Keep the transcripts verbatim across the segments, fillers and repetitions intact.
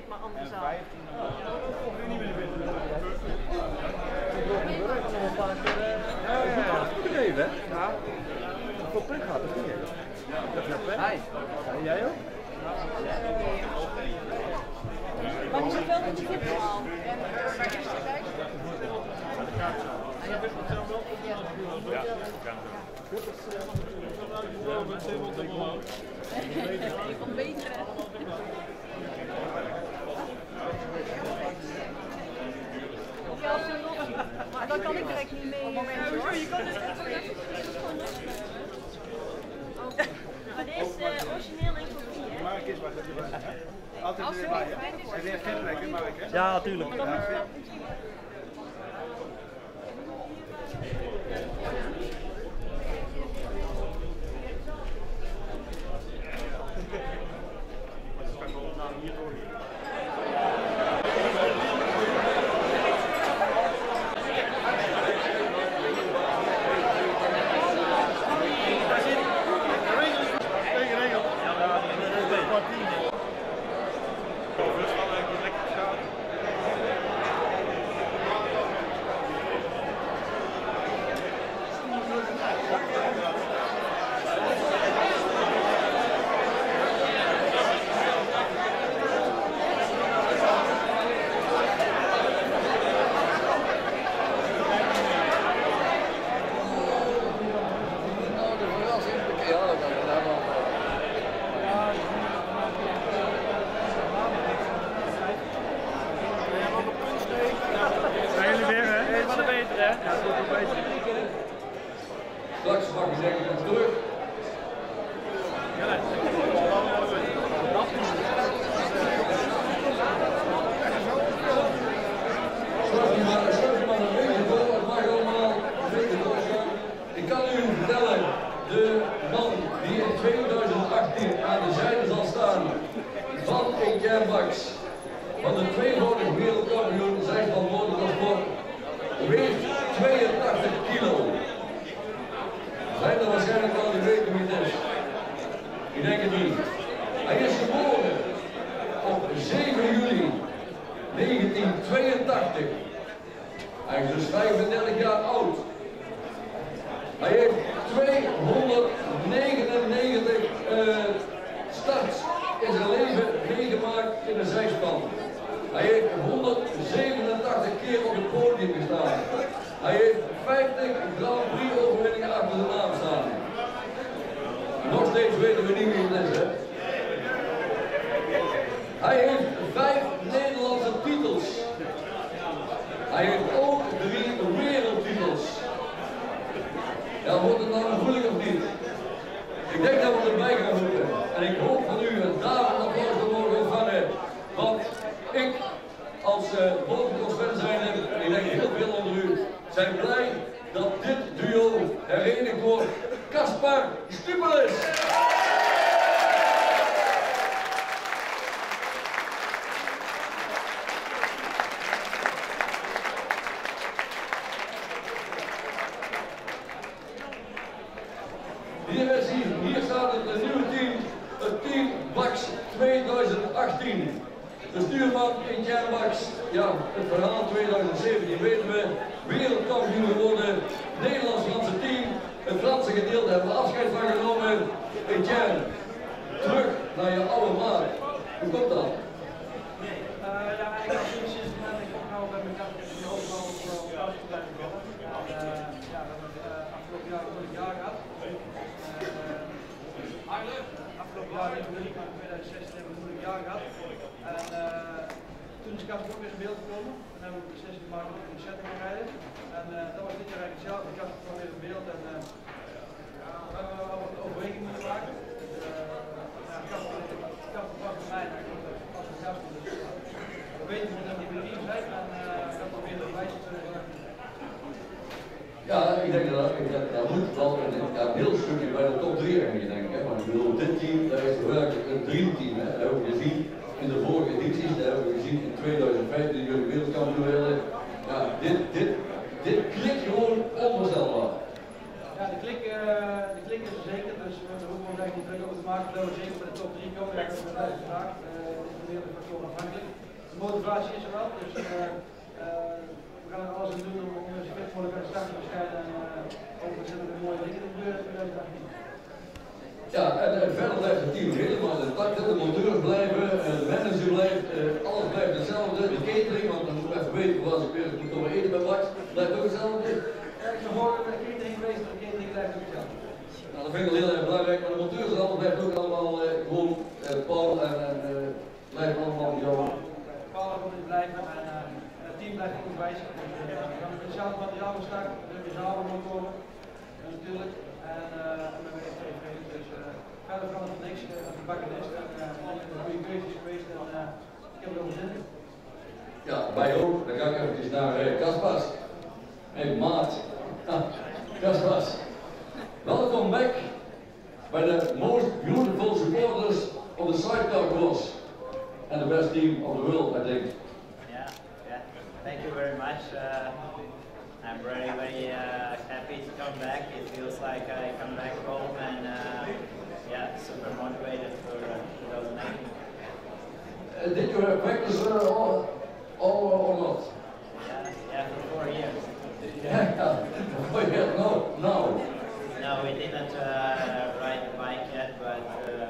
maar andere zaal. vijftien. Ja, ja, dat moet even, hè? Ja. Voor prik gaat het niet, hè? Dat is net, hè? En jij ook? Maar die zit wel met je kippenhaal. En waar is die bij? Ja, Je komt beter. Ja, maar dan kan ik direct niet mee. Moment hoor. Je kan dus echt gewoon gewoon losleggen. Maar dit is uh, origineel in kopie, hè? maar ik is wat je altijd weer bij, hè? Heb je geen plek, maar ik, hè? Ja, natuurlijk. Maar dan moet je wel straks mag je zeggen van terug. Schrijf je maar, schrijf je maar een beetje door, het mag allemaal een beetje doorgaan. Ik kan u vertellen, de man die in tweeduizend achttien aan de zijde zal staan van Etienne Bax, van de tweevoudig wereldkampioen zijspan motorsport, weegt tweeëntachtig kilo. Zijn er waarschijnlijk wel die weten wie het is? Ik denk het niet. Hij is geboren op zeven juli negentientweeëntachtig. Hij is dus vijfendertig jaar oud. Hij heeft tweehonderdnegenennegentig uh, starts in zijn leven meegemaakt in een zijspan. Hij heeft honderdzevenentachtig keer op het podium gestaan. Hij heeft vijftig Grand Prix overwinningen achter de naam staan. Nog steeds weten we niet wie het is, hè? Hij heeft vijf Nederlandse titels. Hij heeft ook drie wereldtitels. Ja, wordt het nou moeilijk of niet? Ik denk dat we erbij gaan moeten. En ik hoop van u een daverend applaus te mogen ontvangen. Want ik, als uh, motocross-fan zijn, en ik denk heel veel onder u, zijn blij dat dit duo herenigd wordt. Caspar Stupelis! Hier is hier, hier staat het, het nieuwe team, het team Bax tweeduizend achttien. De stuurman Etienne Bax, ja, het verhaal tweeduizend zeventien weten we, wereldkampioen geworden, Nederlands-Franse team, het Franse gedeelte hebben we afscheid van genomen. Etienne, terug naar je oude maat. Hoe komt dat? Uh, ja, ik had sinds het moment dat ik opgehouden ben met de overal op de blijven komen. Ja, we hebben uh, afgelopen jaar een moeilijk jaar gehad. Uh, afgelopen jaar in tweeduizend zestien hebben we een moeilijk jaar gehad. En uh, toen is Casper ook weer in beeld gekomen. Toen hebben we de beslissing gemaakt om een set te gaan rijden. En uh, dat was dit jaar eigenlijk hetzelfde. Casper kwam weer in beeld en uh, we hebben wel wat overweging moeten maken. Casper was bij mij eigenlijk als een gast. We weten hoe dat die team zijn en uh, dat proberen we wijs te doen. Ja, ik denk dat dat, dat moet wel een, ja, een heel stukje bij de top drie eigenlijk, denk ik. Hè? Maar ik bedoel, dit team, dat is werkelijk een dreamteam. Hè? Dat hebben we gezien in de vorige edities, dat hebben we gezien in tweeduizend vijftien, jullie wereldkampioen werden. Ja, dit, dit, dit klikt gewoon onvoorstelbaar. Ja, de klik, uh, de klik is er zeker, dus we hoeven ons eigenlijk niet druk over te maken dat we zeker bij de top drie komen. Dat is vandaag, uh, is de wereld factor afhankelijk. de motivatie is er wel, dus uh, uh, we gaan er alles aan doen om, om zo fit mogelijk aan de start te verschijnen en uh, ook er zitten er mooie dingen in gebeuren in tweeduizend achttien. Ja, en, en verder blijft het team helemaal intact, de monteurs blijven, de manager blijft, uh, alles blijft hetzelfde, de catering, want dan moet ik even weten was ik weer, ik moet toch maar eten bij Max, blijft ook hetzelfde. Ja, ik ben vorige week de catering geweest, maar de catering blijft ook hetzelfde. Nou, dat vind ik wel heel erg belangrijk, maar de monteurs en alles blijft ook allemaal uh, gewoon uh, Paul en, en uh, blijven allemaal zo. Paul gaat niet blijven en uh, het team blijft ook wijzig. Dus, uh, we gaan met hetzelfde materiaal gestart, we hebben dezelfde motoren uh, natuurlijk en uh, we hebben echt tevreden. Dus uh, verder kan het niks, uh, als de bakken is en uh, alle een goede keuzes geweest en uh, ik heb er wel zin in. Ja, wij ook. Dan ga ik eventjes naar Kaspars. Uh, hey, maat. Kaspars. Welkom back by the most beautiful supporters of the sidecar course and the best team of the world, I think. Yeah, yeah. Thank you very much. Uh, I'm very, very uh, happy to come back. It feels like I come back home and uh, yeah, super motivated for uh, twenty nineteen. Uh, did you have practice uh, all, all or not? Yeah, yeah, for four years. Yeah, four years. No, no. No, we didn't uh, ride the bike yet, but uh,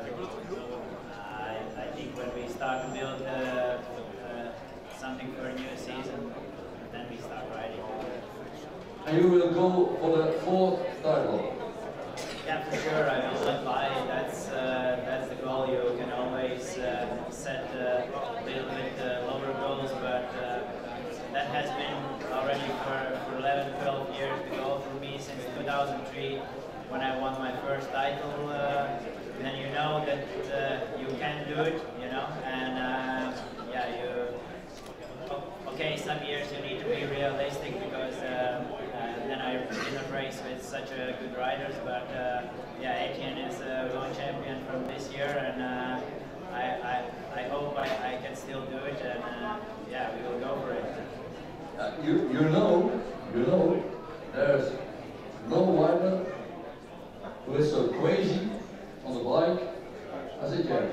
I, I think when we start to build uh, uh, something for a new season, then we start riding. And you will go for the fourth title? Yeah, for sure. I will not lie. That's uh, that's the goal. You can always uh, set a little bit uh, lower goals, but uh, that has been already for, for eleven, twelve years the goal for me since two thousand three. When I won my first title, uh, then you know that uh, you can do it, you know, and uh, yeah, you, okay, some years you need to be realistic because uh, uh, then I didn't race with such uh, good riders, but uh, yeah, Etienne is a world champion from this year, and uh, I, I, I hope I, I can still do it, and uh, yeah, we will go for it. Uh, you, you know, you know, there's no rider who is so crazy on the bike as Etienne.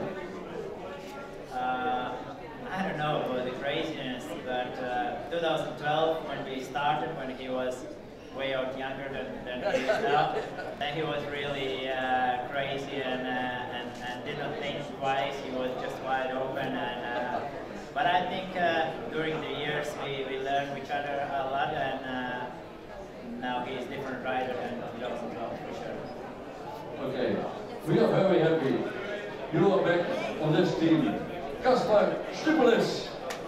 Uh, I don't know about the craziness, but uh, twenty twelve when we started, when he was way out younger than, than he is now, then he was really uh, crazy and, uh, and and didn't think twice. He was just wide open. And uh, but I think uh, during the years we, we learned each other a lot, and uh, now he's a different rider than twenty twelve for sure. Okay, we are very happy. You are back on this team. Kaspar Stupelis.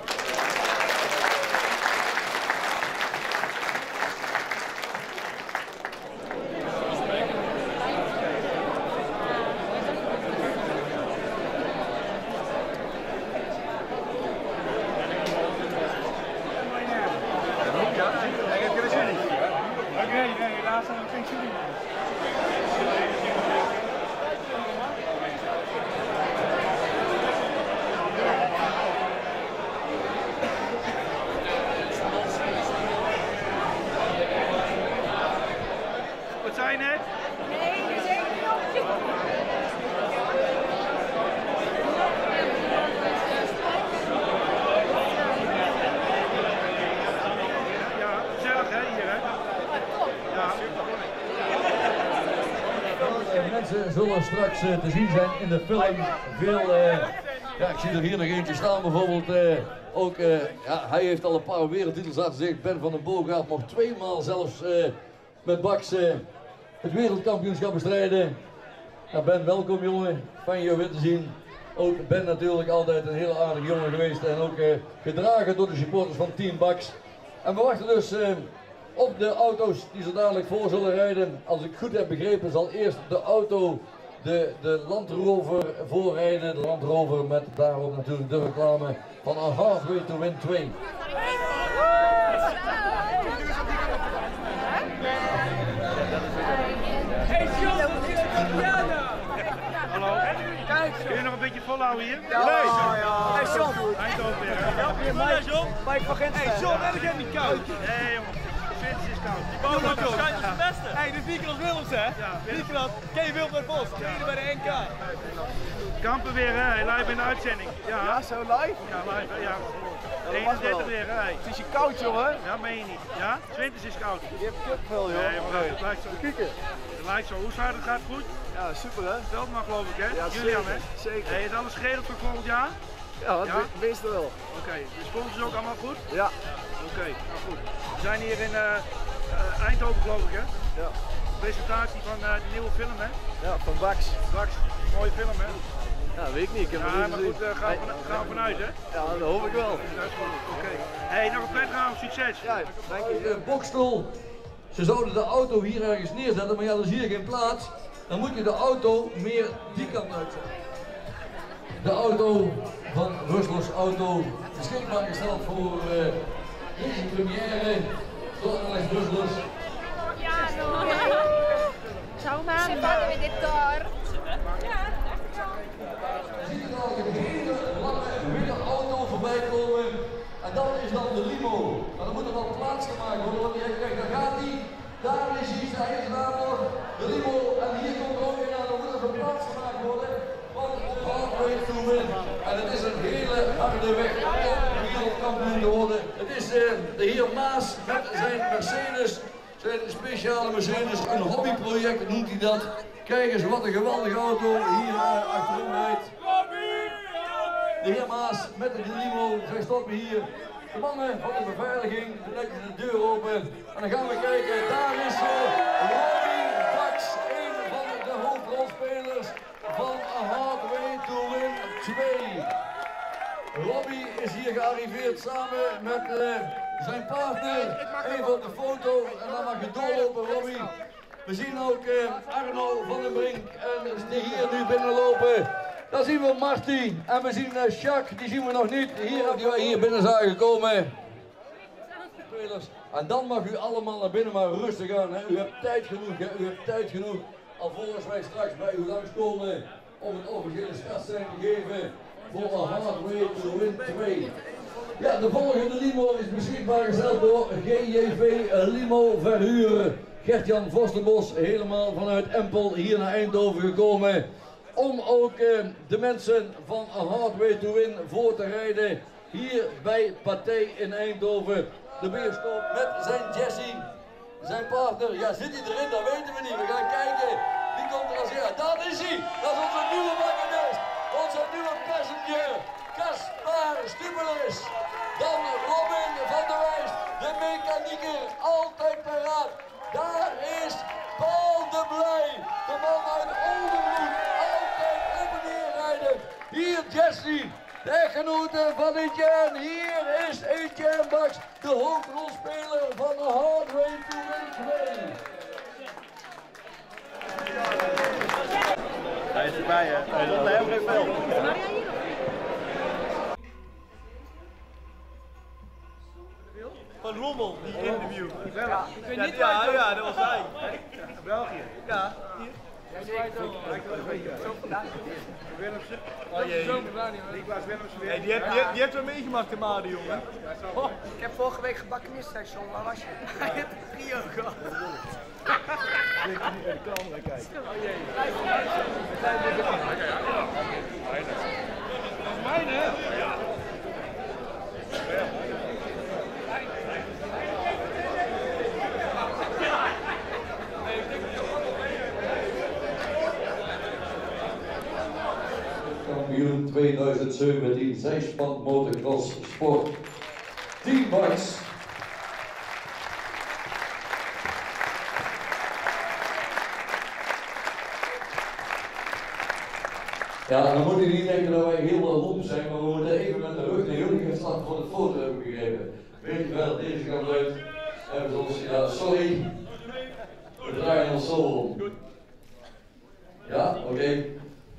Mensen zullen straks uh, te zien zijn in de film. Veel, uh, ja, ik zie er hier nog eentje staan bijvoorbeeld. Uh, ook, uh, ja, hij heeft al een paar wereldtitels laten zeggen. Ben van den Boogaard mocht tweemaal zelfs uh, met Bax uh, het wereldkampioenschap bestrijden. Ja, Ben, welkom jongen. Fijn je weer te zien. Ook Ben natuurlijk altijd een hele aardige jongen geweest. En ook uh, gedragen door de supporters van Team Bax. En we wachten dus uh, op de auto's die zo dadelijk voor zullen rijden. Als ik goed heb begrepen zal eerst de auto de, de Land Rover voorrijden. De Land Rover met daarop natuurlijk de reclame van A Halfway to Win twee. Hallo. Kijk, kun je nog een beetje volhouden hier? Ja, nee. ja. Hey John. Eindhoven weer. Help je, Mike van Gent. Hey John, heb ik hem niet koud? Nee jongen. Vince is scout. Die bouwt waarschijnlijk de beste. Hé, hey, dit is Nicolas Willems, hè? Ja, Nicolas, ken je Wilfred Bos? Tweede bij de N K. Kampen weer, hè? Live in de uitzending. Ja, Ja, zo live? ja live, hè, ja. mag eenendertig wel. weer, hè? Het is je koud, jongen. Ja, meen je niet. Ja, twintig is koud. Je hebt kipvel, joh. Nee, maar het lijkt zo. Kieken. Het lijkt zo. Hoe staat het? Gaat het goed? Ja, super hè? Veldman geloof ik, hè? Ja, Julian, zeker, hè? zeker. Hey, is alles geregeld voor volgend jaar? Ja, dat Ja? wist er wel. Oké, de sponsors ook allemaal goed? Ja. Oké, nou goed. We zijn hier in uh, uh, Eindhoven geloof ik, hè? Ja. Presentatie van uh, de nieuwe film, hè? Ja, van Bax. Straks, mooie film, hè? Ja, weet ik niet. Ik heb Ja, het niet maar gezien. goed, uh, gaan, we van, gaan we vanuit, hè? Ja, dat hoop ik wel. Dat is goed, oké. Hey, nog een prettige avond, succes! Ja, dank je. De boksstoel. Ze zouden de auto hier ergens neerzetten, maar ja, dan zie je geen plaats. Dan moet je de auto meer die kant uitzetten. De auto van Ruslos Auto, beschikbaar gesteld voor uh, deze première door Alex Ruslos. Ciao mamma. Fatemi dettor. Je ziet er al een hele lange witte auto voorbij komen. En dat is dan de limo. Maar dan moet er wel plaats gemaakt worden, want kijk, daar gaat hij. Daar is hij, daar is daar nog. De limo, en hier komt er ook in aan, dan moet er van plaats gemaakt worden. Want de hardway to win. En het is een hele harde weg om wereldkampioen te worden. Het is uh, de heer Maas met zijn Mercedes. Zijn speciale Mercedes, een hobbyproject noemt hij dat. Kijk eens wat een geweldige auto hier uh, achterin rijdt. De heer Maas met de limo, zij stoppen hier. De mannen van de beveiliging, dan leggen ze de deur open. En dan gaan we kijken, daar is uh, Robbie Bax, een van de hoofdrolspelers van A Hard Way to Win twee. Robbie is hier gearriveerd samen met uh, zijn partner. Even op de foto en dan mag je doorlopen, Robbie. We zien ook uh, Arno van den Brink en die hier nu binnenlopen. Dan zien we Marty en we zien uh, Jacques, die zien we nog niet. Hier, die wij hier binnen zijn gekomen. En dan mag u allemaal naar binnen maar rustig aan. Hè. U hebt tijd genoeg, hè. U hebt tijd genoeg. Alvorens wij straks bij u langskomen om het officiële startsein te geven voor A Hard Way to Win twee. Ja, de volgende limo is beschikbaar gesteld door G J V Limo Verhuur. Gert-Jan Vostenbos, helemaal vanuit Empel hier naar Eindhoven gekomen. Om ook uh, de mensen van A Hard Way to Win voor te rijden. Hier bij Pathé in Eindhoven. De bioscoop met zijn Jesse, zijn partner. Ja, zit hij erin? Dat weten we niet. We gaan kijken. Wie komt er als eerste? Daar is hij. Dat is onze nieuwe machinist. Onze nieuwe passenger. Caspar Stubelis. Dan Robin van der Wijs. De mechanieker. Altijd paraat. Daar is Paul de Blij. De man uit Oldenburg. Altijd op en neer rijden. Hier Jesse. De echtgenote van Etienne, hier is Etienne Bax, de hoofdrolspeler van A Hard Way to Win twee. Hij is erbij, hè? Hij is heel geen veel. Van Rommel, die interview. Ja, Ik weet niet ja, ja, ja, dat was hij. België. Ja. Willemsen. Oh jee. Niklas Willemsen weer. Hey, die heeft die heeft- die heeft wel meegemaakt te Maden, jongen. Oh, ik heb vorige week gebakken misstation, waar was je? Hij heeft een trio gehad. Ik kan niet naar de camera kijken. Oh jee. Dat is mijn, hè? Ja. Kampioen tweeduizend zeventien, zijspan motocross sport. Team Bax. Ja, dan moet u niet denken dat wij heel wel lomp zijn, maar we moeten even met de rug naar jullie gaan staan voor de foto hebben gegeven. Weet je wel, deze kant uit. Hebben ze ons, ja, sorry. We draaien ons zo om. Ja, oké. Okay.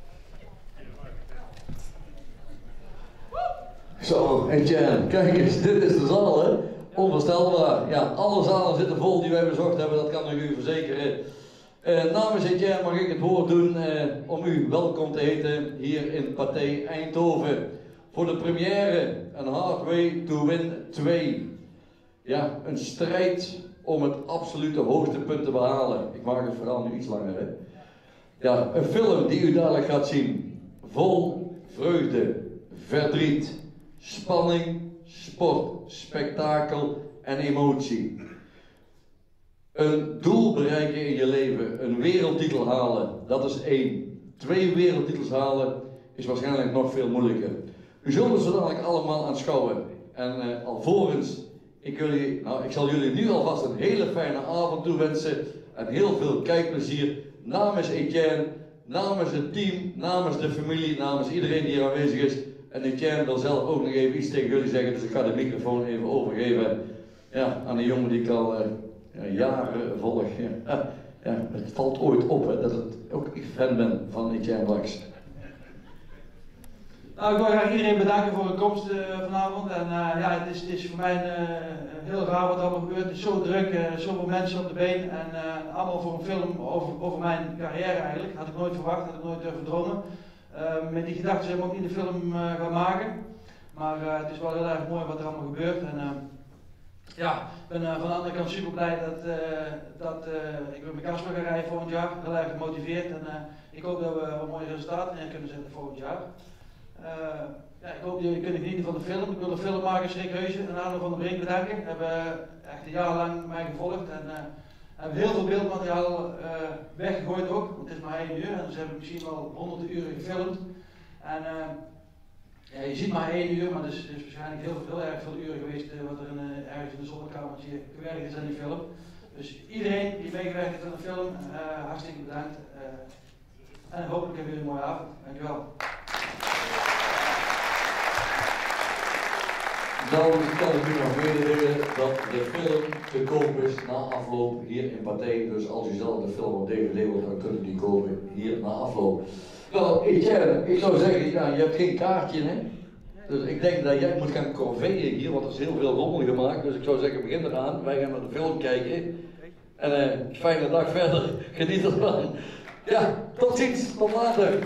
Zo, Etienne, kijk eens, dit is de zaal, hè? Onvoorstelbaar. Ja, alle zalen zitten vol die wij bezocht hebben, dat kan ik u verzekeren. Uh, namens Etienne mag ik het woord doen uh, om u welkom te heten hier in Pathé Eindhoven. Voor de première, A Hard Way to Win twee. Ja, een strijd om het absolute hoogste punt te behalen. Ik maak het verhaal nu iets langer, hè. Ja, een film die u dadelijk gaat zien. Vol vreugde, verdriet, spanning, sport, spektakel en emotie. Een doel bereiken in je leven, een wereldtitel halen, dat is één. Twee wereldtitels halen is waarschijnlijk nog veel moeilijker. U zult het zo dadelijk allemaal aanschouwen. En uh, alvorens, ik, jullie, nou, ik zal jullie nu alvast een hele fijne avond toewensen en heel veel kijkplezier namens Etienne, namens het team, namens de familie, namens iedereen die hier aanwezig is. En Etienne wil zelf ook nog even iets tegen jullie zeggen, dus ik ga de microfoon even overgeven ja, aan een jongen die ik al uh, ja, jaren volg. Ja, ja, het valt ooit op hè, dat het, ook ik fan ben van Etienne Wax. Nou, ik wil graag iedereen bedanken voor hun komst uh, vanavond. En uh, ja, het is, het is voor mij uh, heel raar wat er allemaal gebeurt. Het is zo druk, uh, zoveel mensen op de been. En uh, allemaal voor een film over, over mijn carrière eigenlijk. Had ik nooit verwacht, had ik nooit durven dromen. Uh, met die gedachten zijn we ook niet de film uh, gaan maken. Maar uh, het is wel heel erg mooi wat er allemaal gebeurt. En, uh, ja, ik ben uh, van de andere kant super blij dat, uh, dat uh, ik weer mijn Kasper ga rijden volgend jaar. Heel erg gemotiveerd. En uh, ik hoop dat we een mooie resultaten neer kunnen zetten volgend jaar. Uh, ja, ik hoop dat jullie kunnen genieten van de film. Ik wil de filmmakers Rick Heusen en Arno van der Brink bedanken. Ze hebben echt een jaar lang mij gevolgd en uh, hebben heel veel beeldmateriaal uh, weggegooid ook, want het is maar één uur en ze hebben misschien wel honderden uren gefilmd. En uh, ja, je ziet maar één uur, maar er is, er is waarschijnlijk heel, heel erg veel uren geweest uh, wat er in, uh, ergens in de zonnekamertje gewerkt is aan die film. Dus iedereen die meegewerkt heeft aan de film, uh, hartstikke bedankt. Uh, en hopelijk hebben jullie een mooie avond. Dankjewel. Nou, ik kan ik u nog mededelen dat de film te koop is na afloop hier in Pathé. Dus als u zelf de film op D V D wilt, dan kunt u die kopen hier na afloop. Nou, Etienne, ik zou zeggen, ja, je hebt geen kaartje, hè? Dus ik denk dat jij moet gaan corveeën hier, want er is heel veel rommel gemaakt. Dus ik zou zeggen, begin eraan. Wij gaan naar de film kijken. En uh, fijne dag verder. Geniet ervan. Ja, tot ziens. Tot later.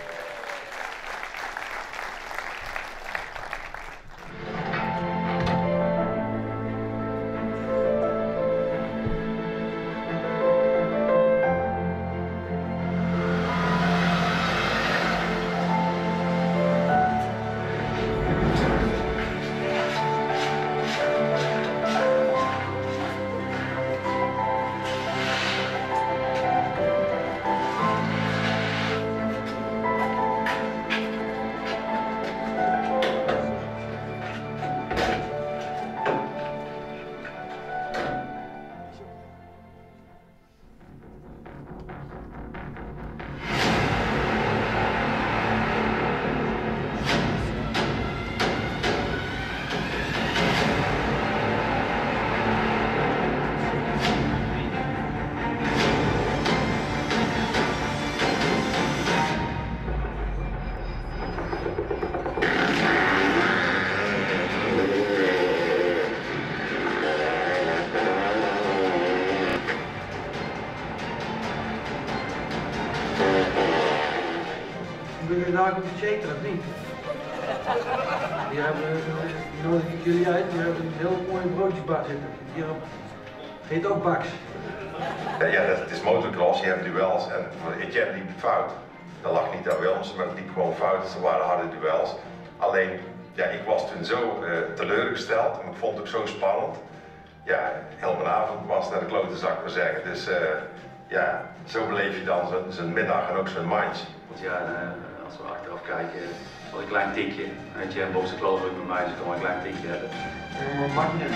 Vandaag op de shaker, of niet? Die hebben, die nodig ik jullie uit, die hebben een heel mooi broodjesbar zitten. Hierop heet ook Baks. Ja, dat, het is motocross, je hebt duels en voor Etienne liep het fout. Dat lag niet aan Wilms, maar het liep gewoon fout, dus er waren harde duels. Alleen, ja, ik was toen zo uh, teleurgesteld en ik vond het ook zo spannend. Ja, heel mijn avond was naar de klote zak maar zeggen. Dus uh, ja, zo beleef je dan zo'n middag en ook zo'n match. Want ja, uh, als we achteraf kijken, was een klein tikje. Weet je, en bovenste kloof ook met mij, dus ik kon een klein tikje hebben. Maar mag niet.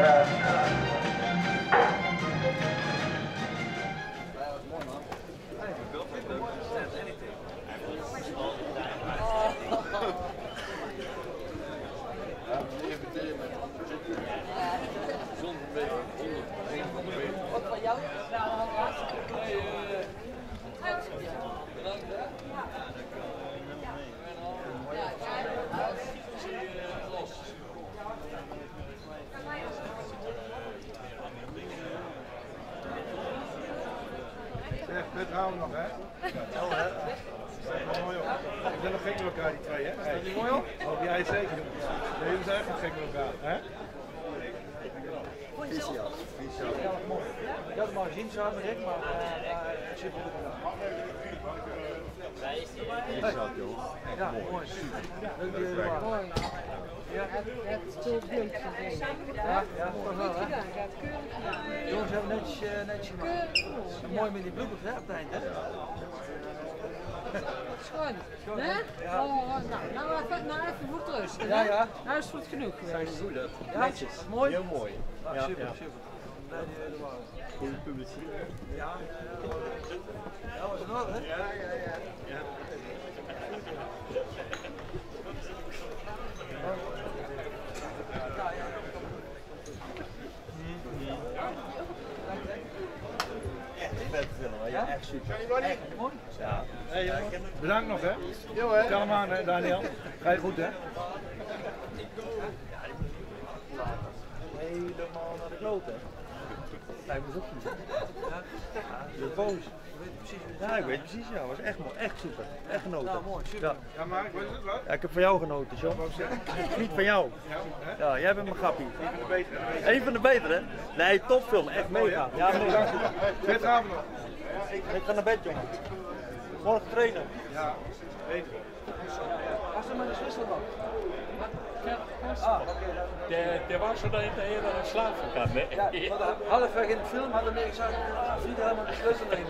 Wat van jou? Zeg, dit gaan we nog, hè? Ja, hè? Dat is mooi op. Ik ben nog gek met elkaar, die twee, hè? Is dat niet mooi op? Oh, jij zeker. Jullie zijn echt nog gek met elkaar, hè? Viciat. Ja, wat mooi. Ik had het maar gezien samen met Rick, maar uh, super goed gedaan. Viciat, joh. Ja, mooi. Super. Leuk dat jullie er waren. Ja, het is zo leuk gezien. Ja, ja, toch wel hè? Jongens hebben netjes, uh, netjes gemaakt. En mooi met die bloepers hè, op het eind hè? Schoon. Hè? Ja. Oh, nou, nou even, nou even voor het rusten. Ja, ja. Nou is het goed genoeg geweest. Zijn goed, hè? Ja, Netjes. mooi. Heel mooi. Nou, Ja, super, ja. super. Blij dat jullie er waren. Goede publiciteit. Ja, ja, was het wel hè? Ja, ja, ja. ja. Vet film, hè? Ja, echt super. Echt mooi. Ja. Hey, jongen. Bedankt nog hè. Jo, hè? Tel hem aan hè, Daniel. Ga je goed hè? Helemaal naar de kloot, hè? Lijkt me zo goed. Ja? Je bent boos. Je weet precies wat Ja, ik weet precies, ja. Het was echt mooi. Echt super. Echt genoten. Nou, mooi, super. Ja. Ja, maar wat is het wat? Ja, ik heb van jou genoten, John. Niet van jou. Ja, jij bent mijn grappie. Eén van de betere. Nee, topfilm. Echt mega. Ja, mega. Vet avond nog. Ik ga naar bed, jongen. Morgen trainen. Ja, beter. Was er maar een Zwitserland? Ah, der, der war schon da hinterher, dass er schlafen kann, ne? Ja, halfweg in de film hadden we gezegd, vliegt helemaal de sleutel in.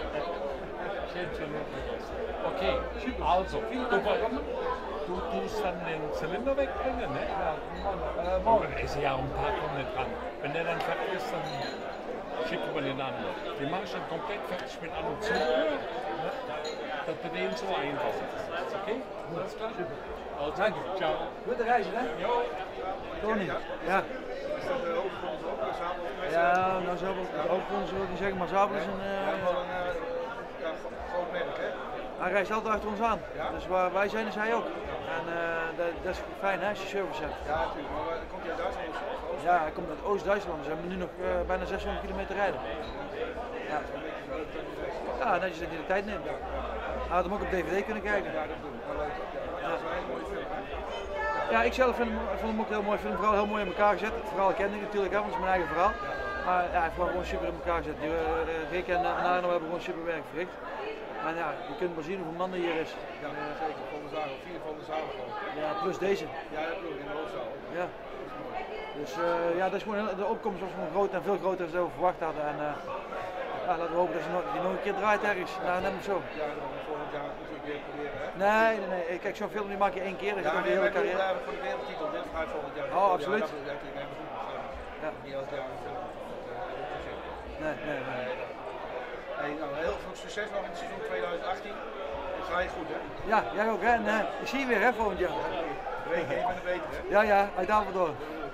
Okay, also, du, du tust dann den Zylinder wegbringen, ne? Ja, äh, morgen. Da ist ja auch ein paar Tonnen dran. Wenn der dann fertig ist, dann schicken wir den anderen. Den mache ich dann komplett fertig mit an und zu, ne? Dass du den so einfach ist. Okay? Alles klar? Also, danke. Ciao. Gute Reise, hè? Jo. Tony. Ja. Is dat de hoofdgrond ook? Zabel? Ja, nou Zabel, de hoofdgrond zou ik niet zeggen, maar Zabel is een... Uh, ja, wel een uh, ja, groot merk, hè? Hij reist altijd achter ons aan. Ja? Dus waar wij zijn is hij ook. En uh, dat, dat is fijn hè, als je service hebt. Ja, natuurlijk. Maar uh, komt hij uit Duitsland of Oost? Ja, hij komt uit Oost-Duitsland. Dus we hebben nu nog uh, bijna zeshonderd kilometer rijden. Ja, ja netjes dat hij de tijd neemt. Hij had hem ook op D V D kunnen kijken. Ja, dat doen we. Maar leuk. Ja, dat is wel een mooie film, hè? Ja, ik zelf vind hem, vond hem ook heel mooi. Ik vind hem vooral heel mooi in elkaar gezet. Het verhaal kende ik natuurlijk, hè, want het is mijn eigen verhaal. Maar ja, hij heeft gewoon super in elkaar gezet. Die, uh, Rick en uh, Arno hebben gewoon super werk verricht. En ja, je kunt maar zien hoeveel mannen hier is. Ja, uh, zeker. Van de zaal. Vier van de zaal gewoon. Ja, plus deze. Ja, dat bedoel ik in de hoofdzaal. Ja. Dus uh, ja, dat is gewoon heel, de opkomst was gewoon groot en veel groter dan we verwacht hadden. En uh, ja, laten we hopen dat ze nog, die nog een keer draait ergens. Nou, net zo. Ja, dan volgend jaar natuurlijk weer proberen, hè? Nee, nee, nee. Kijk, zo'n film die maak je één keer. Dat Ja, gaat nee, de hele maar ik bedoel, carrière. uh, voor de wereldtitel, dit gaat volgend jaar. Oh, absoluut. Ja, dat bedoel ik, nee, maar goed. Ja. Niet elk jaar een film. Nee, nee, nee. Hey, nou, heel veel succes nog in het seizoen tweeduizend achttien. Dat ga je goed, hè? Ja, jij ook, hè? En, uh, ik zie je weer, hè, volgend jaar. Week, ik ben er beter, hè? Ja, ja, uit Apeldoorn.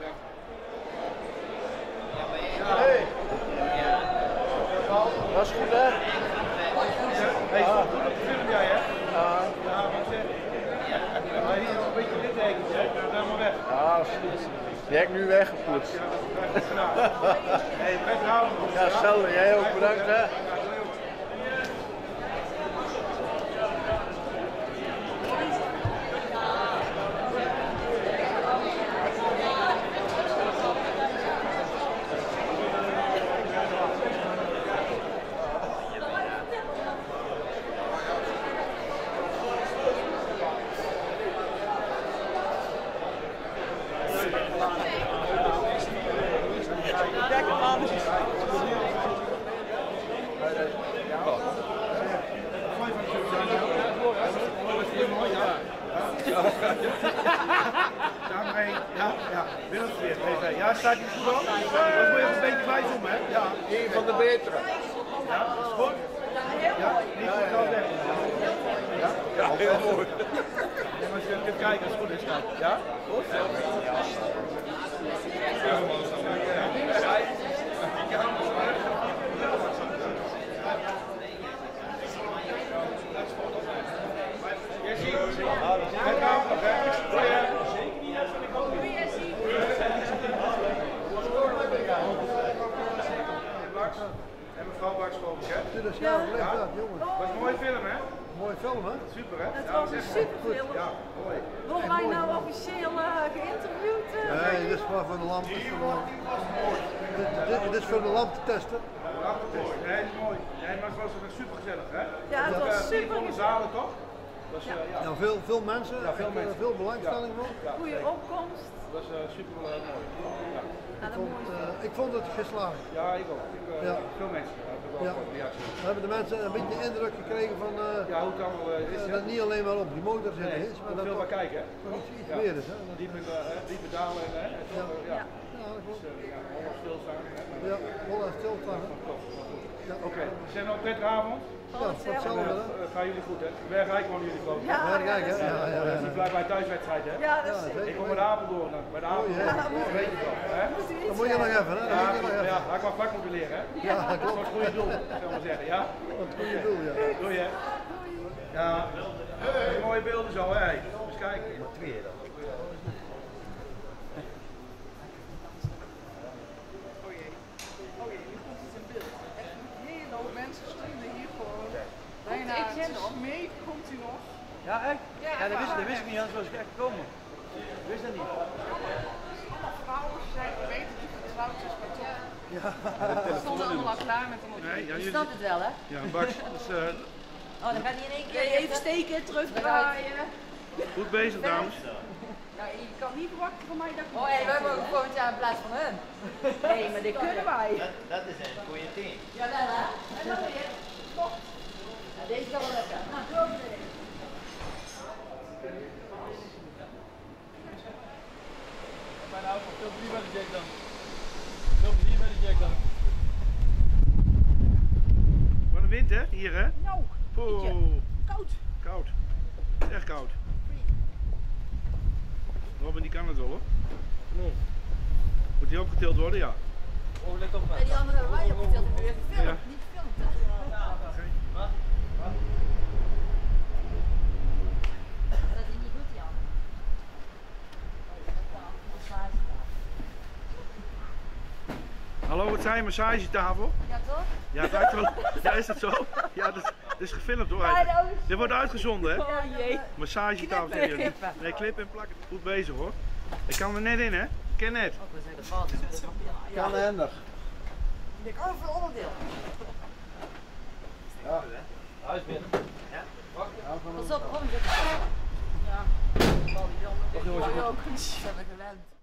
Hey. Dat is goed, hè? Hey, ah. Goed op de film, jij, hè? Ja. Ja, wat zeg je? Maar hier nog een beetje littekens, hè? Dat is helemaal weg. Ja, die heb ik nu weggepoetst. Ja, dat is gedaan. Hey, best houden. Ja, hetzelfde. Jij ook bedankt, hè? Daarmee, ja, ja, Willem weer. Ja, staat hij goed op? Dat moet je even een beetje bijzoomen, hè? Ja, Eén van de betere. ja, dat is goed. Ja, niet goed al weg. Ja, Ja, heel mooi. ja, maar als je kunt kijken als het goed is dan. Ja, goed? Jessie, met naam nog, hè? En mevrouw Baks, denk ik, hè? Dit is ja, leuk Ja. dat, jongen. Dat was een mooie film, hè? Mooie film, hè? Super, hè? Het Ja, was dat een is echt superfilm. goed. Ja, mooi. Worden wij nou officieel uh, geïnterviewd? Uh, Nee, dit is maar voor de lamp. Dit is voor de lamp. Dit, dit, dit is voor de lamp te testen. Ja, mooi. Nee, het is mooi. Nee, maar het was ook super gezellig, hè? Ja, het was Uh, super van de zalen, toch? Dat is, uh, ja. Ja, veel, veel mensen, Ja, veel echt, mensen. veel belangstelling voor. Ja. Goede opkomst. Dat was uh, super uh, mooi. Ja. Ik vond, uh, ik vond het geslaagd. Ja, ik ook. Ik, uh, Ja. Veel mensen hebben wel Ja. ja. reacties. We hebben de mensen een beetje de indruk gekregen van uh, Ja, hoe het allemaal uh, is. uh, Ja. dat niet alleen maar op die motor zitten Nee, is, maar ook dat veel toch bij kijken, hè? toch iets, iets Ja. meer is. Hè? Dat, Diep in de, hè, diep in dalen en hè? En zo, Ja. uh, ja. Ja. ja, dat klopt. Dus, uh, ja, allemaal stilstaan. Hè? Ja, vol en stilstaan. hè. Ja. Oké, okay. Zijn nog een prettige avond? Ja, hetzelfde. Uh, hè. gaan jullie goed, hè? Bergijk wonen jullie geloof ik. Ja, Bergijk, hè? Ja, ja, Dat ja. is niet vlak bij thuiswedstrijd, hè? Ja, dat is Ja, zeker. Ik kom met Apeldoorn, dan. Bij de Apeldoorn. ja. Dat weet je wel, hè? Dat moet je nog even, hè? Dat Ja, moet je nog even. ja, had ik maar vak moeten leren, hè? Ja, Dat is klopt. voor het goede doel, zullen we maar zeggen, ja? Wat een goede doel, ja. Doei, hè? Ja, mooie beelden zo, hè? Eens kijken. Twee dan. Mensen stonden hier gewoon bijna Ik ken te nog. mee, komt u nog? Ja, echt? Ja, Ja, dat wist, maar- dat wist ik niet, anders was ik echt gekomen. Ik wist dat niet. Allemaal vrouwen zijn weten dat het getrouwd is, maar toch. Ja. We stonden allemaal al klaar met een Nee, ja, Je jullie... snapt het wel, hè? Ja, Max, dus, uh, Oh, dan gaat hij in één keer Ja, even steken, terugdraaien. goed bezig, dames. Ja, je kan niet verwachten van mij dat ik... Oh, hey, wij mogen volgend jaar in plaats van hun. Nee, maar dit kunnen wij. Dat, dat is een goede team. Ja, wel hè? En dan weer. Stop. Ja, deze kan wel lekker. Nou, zo meteen. Mijn auto, veel plezier bij de Jack dan. Veel plezier bij de Jack dan. Wat een wind, hè? Hier, hè? Nou, Poeh. koud. Koud. Echt koud. Robin, die kan het wel, hoor. Nee. Moet die opgetild worden? Ja. Oh, let op. En die andere hebben wij opgesteld en weer gefilmd. Ja. Niet gefilmd. hè? Dat is niet goed, Jan. Hallo, wat zijn je massagetafel? Ja, toch? Ja, het lijkt wel. Ja, is dat zo? Ja, dat, dat is gefilmd hoor. Dit wordt uitgezonden, hè? Oh jee. Massagetafel. Knippen. serieus. Nee, klippen en plakken. Goed bezig hoor. Ik kan er net in, hè? Ik ken net. We zijn de baas. Ja. Kan handig. Ik kan voor onderdeel. Ja. Huis binnen. Ja. Pas op, kom, zit er. Ja. Bal die dan. Toch, jongens, Ik ben gewend.